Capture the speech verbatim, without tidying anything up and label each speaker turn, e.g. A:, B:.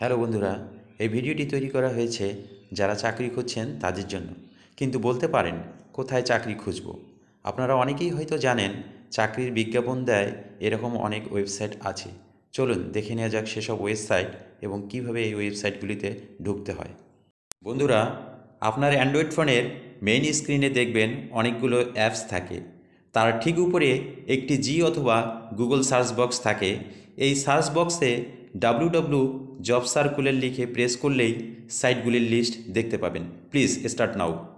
A: Hello বন্ধুরা, এই ভিডিওটি তৈরি করা হয়েছে যারা চাকরি খুঁজছেন তাদের জন্য। কিন্তু বলতে পারেন কোথায় চাকরি খুঁজব। আপনারা অনেকেই হয়তো জানেন চাকরির বিজ্ঞাপন দেয় এরকম অনেক ওয়েবসাইট আছে। চলুন দেখে নেওয়া যাক সেসব ওয়েবসাইট এবং কিভাবে এই ওয়েবসাইটগুলিতে ঢুকতে হয়। বন্ধুরা, আপনার অ্যান্ড্রয়েড ফোনের মেইন স্ক্রিনে দেখবেন অনেকগুলো অ্যাপস থাকে। তার ঠিক উপরে একটি জি অথবা গুগল সার্চ বক্স থাকে। এই সার্চ বক্সে ডাব্লিউ ডাব্লিউ জব সার্কুলার লিখে প্রেস করলেই সাইটগুলির লিস্ট দেখতে পাবেন। Please start now.